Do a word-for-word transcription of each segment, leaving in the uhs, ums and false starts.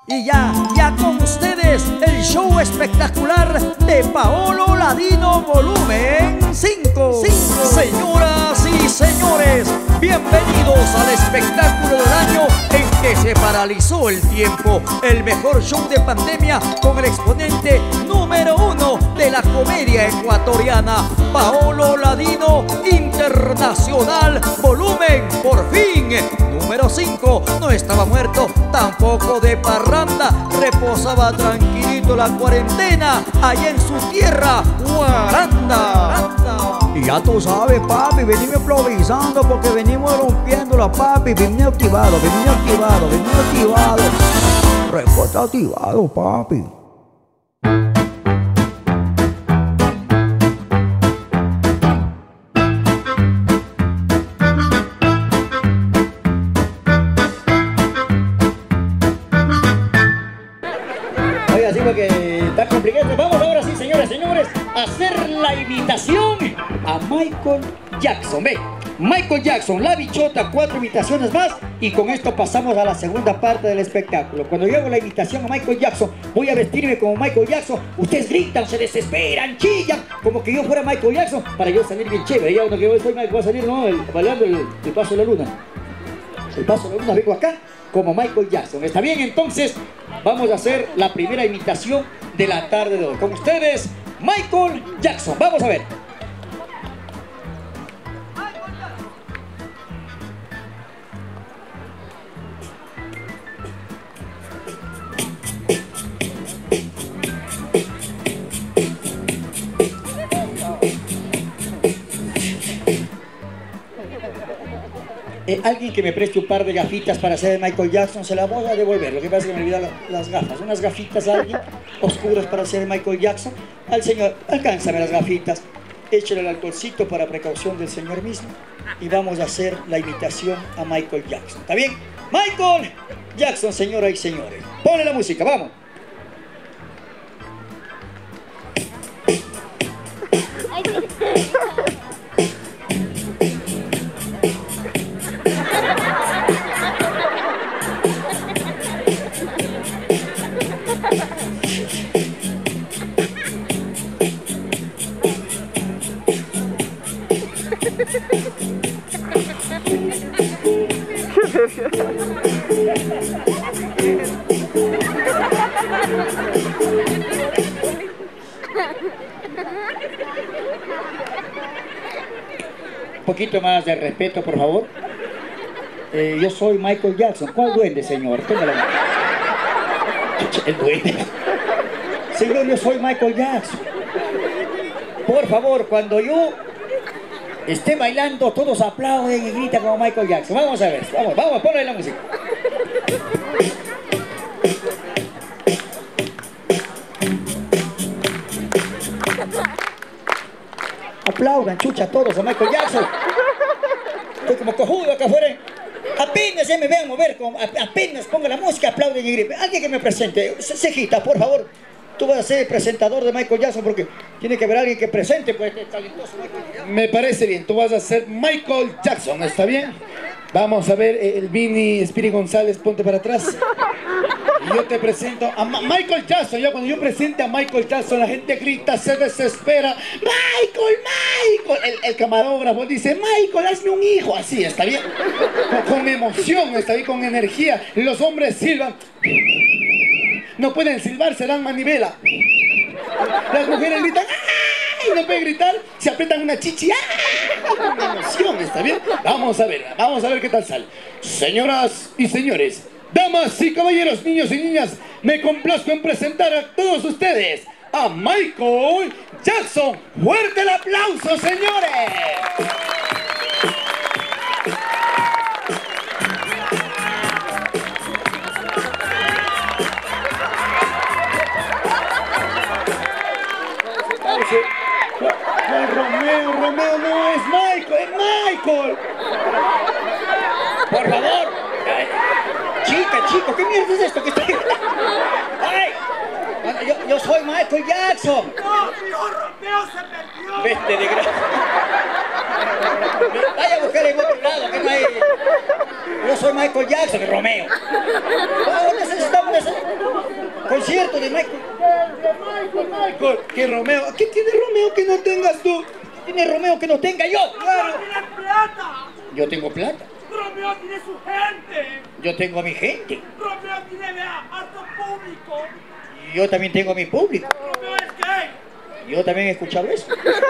Y ya, ya con ustedes, el show espectacular de Paolo Ladino Volumen cinco. Señoras y señores, bienvenidos al espectáculo del año en que se paralizó el tiempo. El mejor show de pandemia con el exponente número uno de la comedia ecuatoriana, Paolo Ladino Internacional Volumen, por fin, número cinco. No estaba muerto, tampoco de parranda, reposaba tranquilito la cuarentena allá en su tierra, Guaranda. Y ya tú sabes, papi, venimos improvisando porque venimos rompiendo la papi, venimos activado, venimos activado, venimos activado. Reporta activado, papi. Así porque está complicado. Vamos ahora sí, señoras y señores, a hacer la imitación a Michael Jackson. Ve, Michael Jackson, La Bichota, cuatro imitaciones más y con esto pasamos a la segunda parte del espectáculo. Cuando yo hago la imitación a Michael Jackson, voy a vestirme como Michael Jackson. Ustedes gritan, se desesperan, chillan, como que yo fuera Michael Jackson para yo salir bien chévere. Ya cuando yo estoy, voy a salir, ¿no? El, bailando el, el paso de la luna. El paso de la luna, vengo acá como Michael Jackson. ¿Está bien? Entonces vamos a hacer la primera imitación de la tarde de hoy. Con ustedes, Michael Jackson. Vamos a ver. Eh, alguien que me preste un par de gafitas para hacer Michael Jackson, se las voy a devolver. Lo que pasa es que me olvidaron las gafas. Unas gafitas a alguien, oscuras para hacer Michael Jackson. Al señor, alcánzame las gafitas. Échale el alcoholcito para precaución del señor mismo. Y vamos a hacer la imitación a Michael Jackson. ¿Está bien? Michael Jackson, señoras y señores. Ponle la música, vamos. Un poquito más de respeto, por favor. Eh, yo soy Michael Jackson. ¿Cuál duende, señor? Tenga la mano. El duende. Señor, yo soy Michael Jackson. Por favor, cuando yo esté bailando, todos aplauden y gritan como Michael Jackson. Vamos a ver. Vamos, vamos, ponle la música. Aplaudan, chucha, todos a Michael Jackson. Estoy como cojudo acá afuera. Apenas ya me vean mover, como, apenas ponga la música, aplauden y griten. Alguien que me presente. Cejita, por favor. Tú vas a ser el presentador de Michael Jackson porque tiene que haber alguien que presente, pues, este talentoso Michael Jackson. Me parece bien, tú vas a ser Michael Jackson, ¿está bien? Vamos a ver, el Vini Spiri González, ponte para atrás. Y yo te presento a Ma Michael Jackson. Yo, cuando yo presente a Michael Jackson, la gente grita, se desespera. ¡Michael, Michael! El, el camarógrafo dice, Michael, hazme un hijo. Así, ¿está bien? Con, con emoción, está bien, con energía. Los hombres silban. No pueden silbar, serán manivela. Las mujeres gritan, ¡ay! No pueden gritar, se aprietan una chichi, ¡ay! Con emoción, ¿está bien? Vamos a ver, vamos a ver qué tal sale. Señoras y señores, damas y caballeros, niños y niñas, me complazco en presentar a todos ustedes a Michael Jackson. ¡Fuerte el aplauso, señores! No, Romeo, Romeo no es Michael, es Michael. Por favor. Ay, chica, chico, ¿qué mierda es esto que está aquí? ¡Ay! Yo, yo soy Michael Jackson. No, tío Romeo se perdió. Vete de gracia. Vaya a buscar en otro lado, que no hay. Yo soy Michael Jackson, Romeo. No necesitamos. zapato de Michael. Michael, Michael. ¿Qué Romeo? ¿Qué tiene Romeo que no tengas tú? ¿Qué tiene Romeo que no tenga yo? Claro. ¡Tiene plata! Yo tengo plata. ¡Romeo tiene su gente! Yo tengo a mi gente. ¡Romeo tiene vea, harto público! Yo también tengo a mi público. ¡Romeo es gay! Yo también he escuchado eso.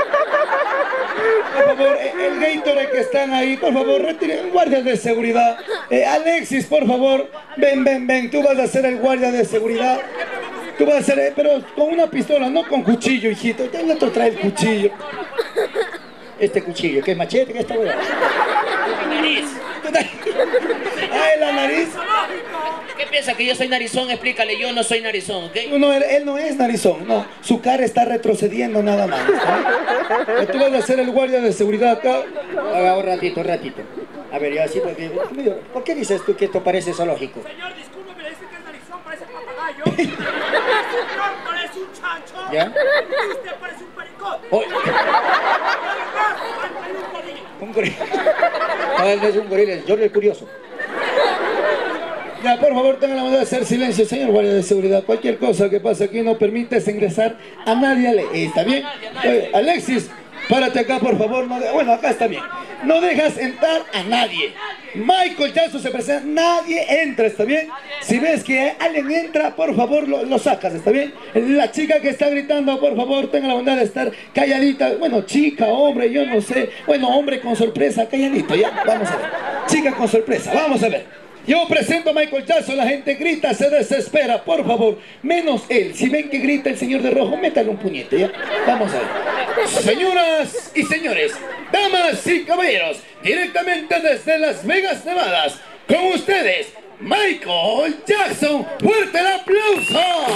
Por favor, el Gatorade que están ahí, por favor, retiren, guardias de seguridad. Eh, Alexis, por favor, ven, ven, ven, tú vas a ser el guardia de seguridad. Tú vas a ser, eh, pero con una pistola, no con cuchillo, hijito. El otro trae el cuchillo. Este cuchillo, ¿qué machete? ¿Qué está bueno? Mi nariz. Ay, la nariz. ¿Qué piensa que yo soy narizón? Explícale, yo no soy narizón, ¿ok? No, no, él, él no es narizón, no. Su cara está retrocediendo nada más. ¿Eh? Tú vas a ser el guardia de seguridad acá. Haga un ratito, un ratito. A ver, ya así, porque... ¿Por qué dices tú que esto parece zoológico? Señor, disculpe, me dice que es narizón, parece papagayo. Señor, parece un chancho. ¿Ya? Y usted parece un pericón. Oh, Y además, hay un gorila. un gorila. No, él no es un gorila, es Jorge el Curioso. Ya, por favor, tengan la bondad de hacer silencio, señor guardia de seguridad. Cualquier cosa que pase aquí no permites ingresar a nadie. Ale- ¿Está bien? Oye, Alexis, párate acá, por favor. No de- bueno, acá está bien. No dejas entrar a nadie. Michael Jackson se presenta, nadie entra, ¿está bien? Si ves que alguien entra, por favor, lo, lo sacas, ¿está bien? La chica que está gritando, por favor, tenga la bondad de estar calladita. Bueno, chica, hombre, yo no sé. Bueno, hombre con sorpresa, calladito, ya. Vamos a ver. Chica con sorpresa, vamos a ver. Yo presento a Michael Jackson, la gente grita, se desespera, por favor, menos él. Si ven que grita el señor de rojo, métale un puñete, ¿ya? Vamos a ver. Señoras y señores, damas y caballeros, directamente desde Las Vegas, Nevada, con ustedes, Michael Jackson. ¡Fuerte el aplauso!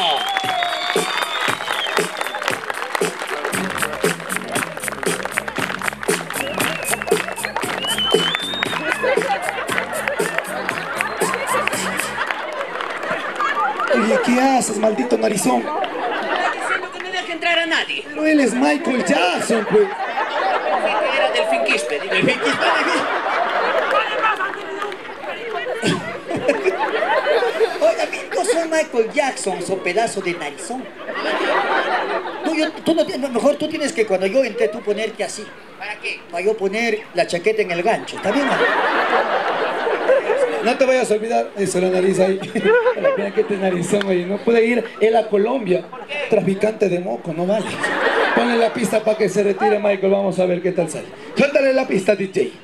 Oye, ¿qué haces, maldito narizón? Está diciendo que no deje entrar a nadie. Pero él es Michael Jackson, pues. Pensé que era del Finquispe. Digo, el Finquispe. Además, han tenido un pericón. Oiga, yo soy Michael Jackson, so pedazo de narizón. Tú, yo, tú no, tienes- mejor tú tienes que cuando yo entré, tú ponerte así. ¿Para qué? Para yo poner la chaqueta en el gancho, ¿está bien? No te vayas a olvidar eso, la nariz ahí. Mira que este narizón, oye, no puede ir él a Colombia. Traficante de moco, no vale. Ponle la pista para que se retire Michael, vamos a ver qué tal sale. Suéltale la pista, D J.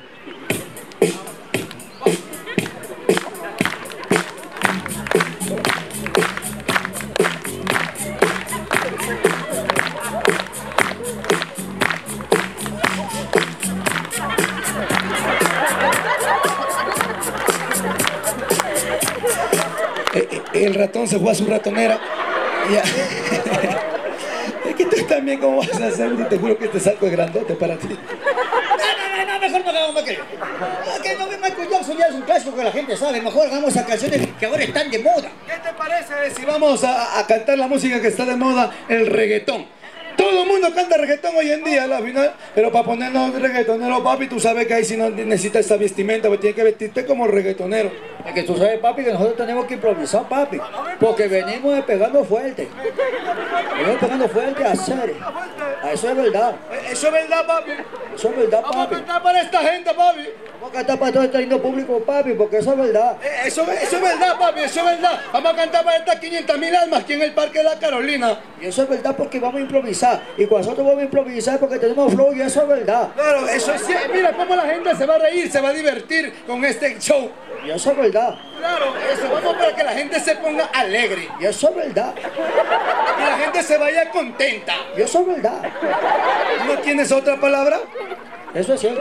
Eh, eh, El ratón se fue a su ratonera. Ya. Es que tú también, ¿cómo vas a hacer? Te juro que este saco es grandote para ti. No, no, no, no, mejor no hagamos Michael. No, que no, Michael Jackson ya es un clásico que la gente sabe. Mejor hagamos a canciones que ahora están de moda. ¿Qué te parece si vamos a, a cantar la música que está de moda, el reggaetón? Todo el mundo canta reggaetón hoy en día, la final, pero para ponernos reggaetonero, papi, tú sabes que ahí si no necesitas esa vestimenta, pues tienes que vestirte como reggaetonero. Es que tú sabes, papi, que nosotros tenemos que improvisar, papi. Porque venimos de pegando fuerte. Venimos pegando fuerte a serio. A eso es verdad. Eh, Eso es verdad, papi. Eso es verdad, Vamos a papi. cantar para esta gente, papi. Vamos a cantar para todo este lindo público, papi, porque eso es verdad. Eh, Eso, eso es verdad, papi, eso es verdad. Vamos a cantar para estas quinientas mil almas aquí en el Parque de la Carolina. Y eso es verdad porque vamos a improvisar. Y cuando nosotros vamos a improvisar porque tenemos flow y eso es verdad. Claro, eso es cierto. Mira cómo la gente se va a reír, se va a divertir con este show. Y eso es verdad. Claro, eso vamos para que la gente se ponga alegre Y eso es verdad. y la gente se vaya contenta. Y eso es verdad. ¿No tienes otra palabra? Eso es cierto.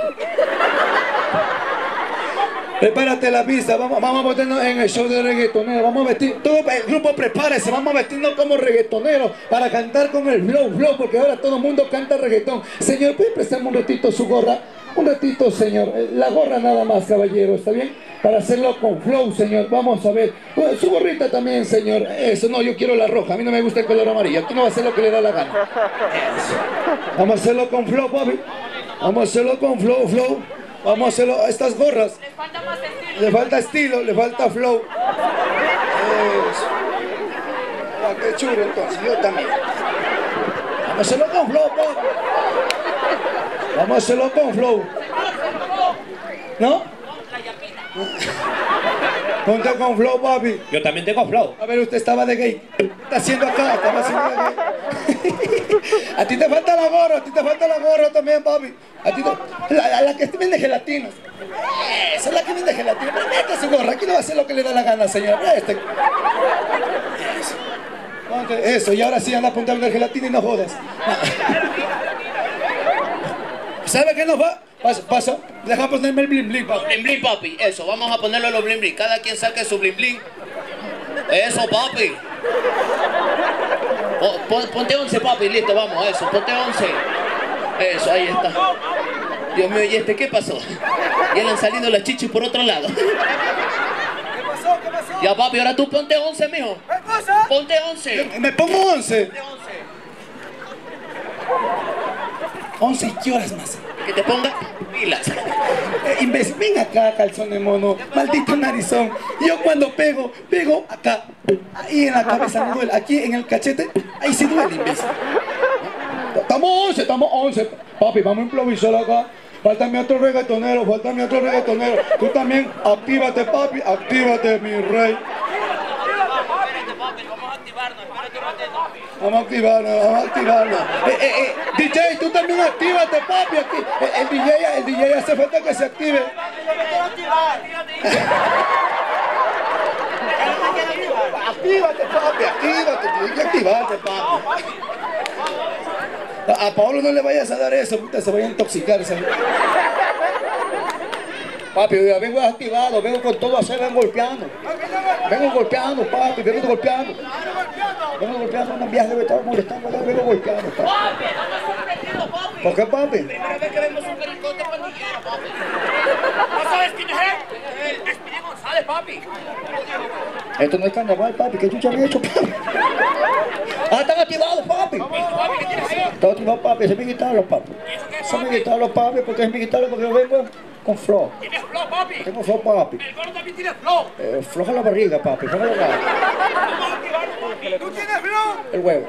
Prepárate la pista, vamos, vamos a meternos en el show de reggaetonero, vamos a vestir, todo el grupo prepárese, vamos a vestirnos como reggaetoneros para cantar con el flow, flow, porque ahora todo el mundo canta reggaetón. Señor, ¿puede prestarme un ratito su gorra? Un ratito, señor, la gorra nada más, caballero, ¿está bien? Para hacerlo con flow, señor, vamos a ver. Bueno, su gorrita también, señor, eso, no, yo quiero la roja, a mí no me gusta el color amarillo, aquí no va a hacer lo que le da la gana. Eso. Vamos a hacerlo con flow, papi, vamos a hacerlo con flow, flow. Vamos a hacerlo a estas gorras. Le falta más estilo. Le falta estilo, le falta flow. Eso. Ah, qué chulo. duro entonces, yo también. Vamos a hacerlo con flow, papi. Vamos a hacerlo con flow. ¿No? Ponte con flow, papi. Yo también tengo flow. A ver, usted estaba de gay. ¿Qué está haciendo acá? Estaba haciendo de gay. A ti te falta la gorra, a ti te falta la gorra también, papi. A ti te... La, la, la que vende gelatinas. Esa es la que vende gelatinas. Pero mete su gorra, aquí no va a hacer lo que le da la gana, señor. Este... Eso. Ponte eso, y ahora sí anda a apuntar de gelatina y no jodas. ¿Sabe qué nos va? Pasa, pasa. Deja ponerme el bling bling, papi. Bling bling, papi. Eso, vamos a ponerlo a los bling bling. Cada quien saque su bling bling. Eso, papi. Oh, pon, ponte once, papi. Listo, vamos. Eso, ponte once. Eso, ahí está. Dios mío, ¿y este qué pasó? Ya le han salido las chichis por otro lado. ¿Qué pasó? ¿Qué pasó? Ya, papi, ahora tú ponte once, mijo. ¿Qué cosa? Ponte once. Me pongo once. Ponte once. once y qué horas más. Que te ponga pilas. Eh, imbécil, ven acá, calzón de mono, maldito narizón. Yo cuando pego, pego acá, ahí en la cabeza no duele, aquí en el cachete, ahí sí duele, imbécil. Estamos once, estamos once. Papi, vamos a improvisar acá. Faltame otro reggaetonero, faltame otro reggaetonero. Tú también, actívate, papi, actívate, mi rey. Espérate, papi, vamos a activarnos. Espérate un ratito. Vamos a activarnos, vamos a activarnos. Eh, eh, eh, D J, tú también actívate, papi. Aquí. Eh, el, D J, el D J hace falta que se active. Actívate, papi, actívate. Tienes que activarte, papi. A, a Pablo no le vayas a dar eso, puta, se vaya a intoxicar. ¿Sabes? Papi, yo vengo activado, vengo con todo a hacer, vengo golpeando. Vengo golpeando, papi, vengo golpeando. Vengo golpeando, una vieja debe estar molestando, vengo golpeando, papi. Papi, estamos sorprendidos, papi. ¿Por qué, papi? Primera vez que vemos un pericote pandillero, papi. ¿No sabes quién es él? El Speedy González, papi. Esto no es carnaval, papi, ¿qué chucha me he hecho, papi? Ah, están activados, papi. Papi, ¿qué tienes ahí? Están activados, papi, ese es mi guitarra, papi. Ese es mi guitarra, papi, porque es mi guitarra, porque yo vengo con flow. ¿Tienes flow, papi? Tengo flow, papi. El gordo también tiene flow. Eh, floja la barriga, papi, floja la barriga. Vamos a activarlo, papi. ¿Tú tienes flow? El huevo.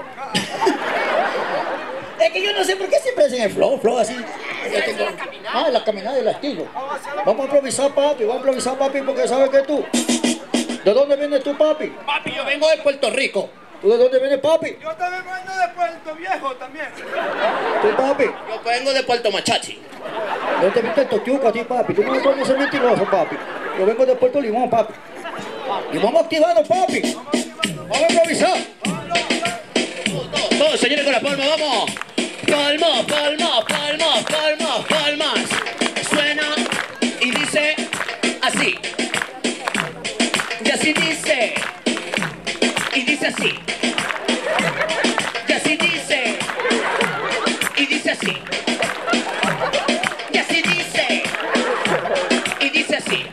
Es que yo no sé por qué siempre hacen el flow, flow así. Ah, la caminada y el estilo. Vamos a improvisar, papi, vamos a improvisar, papi, porque sabes que tú. ¿De dónde vienes tú, papi? Papi, yo vengo de Puerto Rico. ¿Tú de dónde vienes, papi? Yo también vengo de Puerto Viejo también. ¿Tú, papi? Yo vengo de Puerto Machachi. ¿De dónde viste el tochuco a ti, papi? Tú no me puedes ser mentiroso, papi. Yo vengo de Puerto Limón, papi. Y vamos activando, papi. Vamos a improvisar. Todos, todos, señores, con la palma, vamos. Palmas, palmas, palmas, palmas, palmas. Suena y dice así. Y así dice. Y dice así. Y así dice. Y dice así. Y así dice. Y dice así.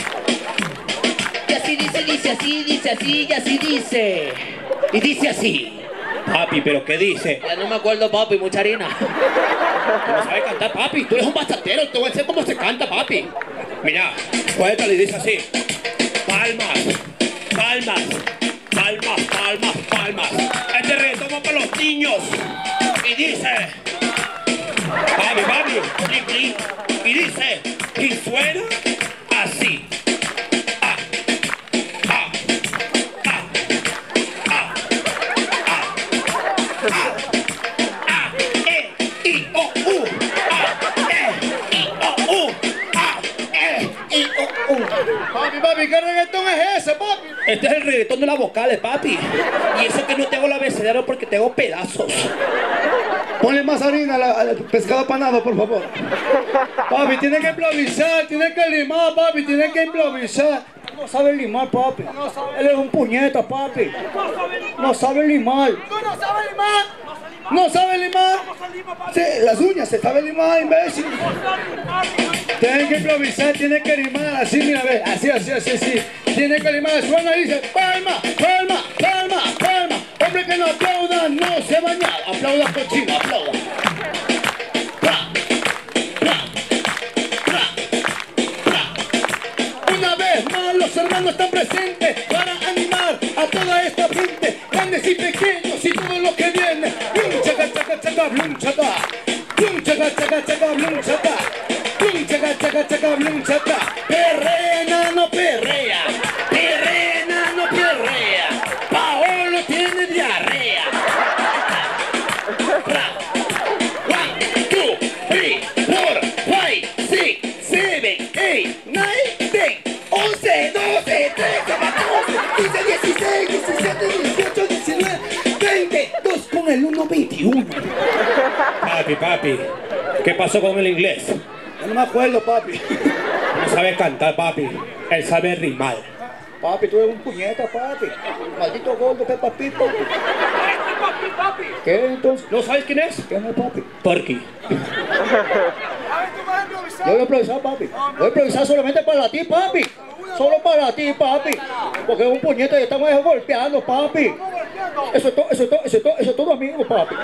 Y así dice, dice así, dice así, y así dice. Y dice así. Papi, ¿pero qué dice? Ya no me acuerdo, papi, mucha harina. Tú no sabes cantar, papi. Tú eres un bachatero. Te voy a decir cómo se canta, papi. Mira, cuéntale y dice así. Palmas, palmas, palmas, palmas, palmas. Este reto va para los niños. Y dice... Papi, papi, bling, bling. Y dice... Y suena así. Ah, ah, ah, ah, ah, ah, ah, e, i, o, u, ah, e, i, o, u, ah, e, i, o, u. Papi, papi, ¿qué reggaetón es ese, papi? Este es el reggaetón de las vocales, papi. Y eso que no tengo el abecedario porque tengo pedazos. Ponle más harina al, al pescado apanado, por favor. Papi, tiene que improvisar, tiene que limar, papi, tiene que improvisar. No sabe limar, papi. Él es un puñeta, papi. No sabe limar. ¿Tú no sabes limar? No sabe limar. ¿Cómo se lima, papi? Sí, las uñas se sabe limar, imbécil. Tiene que improvisar, tiene que limar así, mira, ve, así, así, así, así. Tiene que limar, suena y dice, palma, palma, palma, palma. Hombre que no aplauda, no se baña. Aplauda, cochino, aplauda. Pra, pra, pra, pra. Una vez más los hermanos están presentes para animar a toda esta gente, grandes y pequeños. y todo lo que viene. Blum, chaca, chaca, chaca, blum, chaca. Blum, chaca, chaca, chaca, blum, chaca. Blum, chaca, chaca, chaca, blum, chaca. Perrea, no perrea. Perrea, no perrea. Paolo tiene diarrea. One, two, three, four, five, six, seven, eight, nine, ten, once, doce, trece, catorce, quince, dieciséis, diecisiete, dieciocho, diecinueve, veinte, dos con el uno, veintiuno. Papi, papi, ¿qué pasó con el inglés? Yo no me acuerdo, papi. No sabe cantar, papi. Él sabe rimar. Papi, tú eres un puñeta, papi. Maldito gordo, que papi, papi. Papi, papi. ¿Qué entonces? ¿No sabes quién es? ¿Quién es papi? Porky. A ver, tú vas a improvisar. Yo voy a improvisar, papi. Voy a improvisar solamente para ti, papi. Solo para ti, papi. Porque es un puñeta y estamos golpeando, papi. Eso es todo, eso es todo, eso es todo, eso es todo, amigo, papi.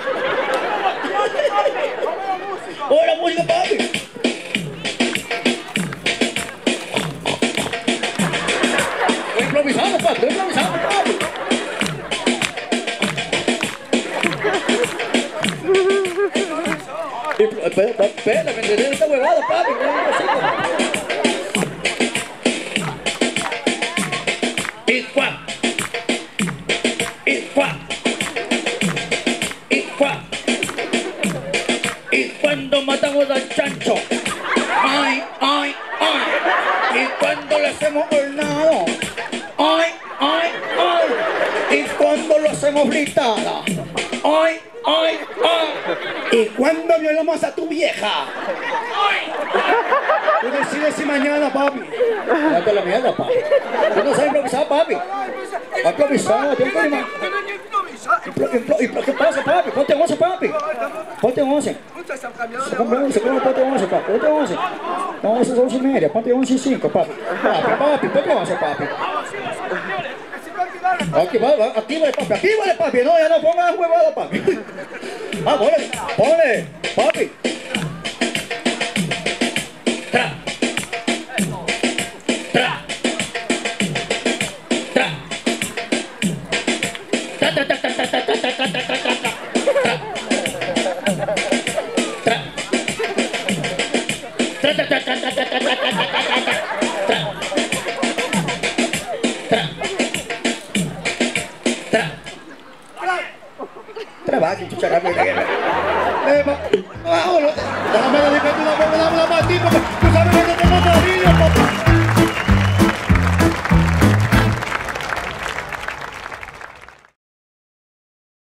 Hola, música, papi. Estoy improvisando, papi. Estoy improvisando, papi. Espera, espera, me entretengo esta huevada, papi. Y cuá. Y cuá. Y cuá. Y cuando matamos al chancho. Ay, ay, ay. Y cuando le hacemos hornado. Ay, ay, ay. Y cuando lo hacemos fritada. Ay, ay, ay. ¿Y cuándo violamos a tu vieja? Tú decides si mañana, papi. Date la mierda, papi. Tú no sabes improvisar, papi. Va a improvisar, tienes que rimar. Tienen que improvisar. Impro- impro- impro- ¿Qué pasa, papi? Ponte once, papi. Ponte once. Muchas se han cambiado de Ponte hora. once, ponte once, papi. Ponte once. No, eso es once y media. Ponte once y cinco, papi. Papi, papi, ponte once, papi. Vamos, sí, sí, señores. Que si no olvidaron. Aquí va, va, actívale, papi. Actívale, papi. No, ya no pongas huevada, papi. Ah, ponle, ponle, papi. Tra. Tra. Tra. Tra, tra, tra, tra, tra, tra, tra, tra, tra, tra, tra, tra. Tra. Tra, tra, tra, tra, tra, tra, tra, tra, tra, tra, tra, tra. Tra. Tra. Tra. Trabaja, chucharaco. Eh, va. Vámonos. Déjame la dime, tú dame la maldita. Tú sabes que no tengo marido, papá.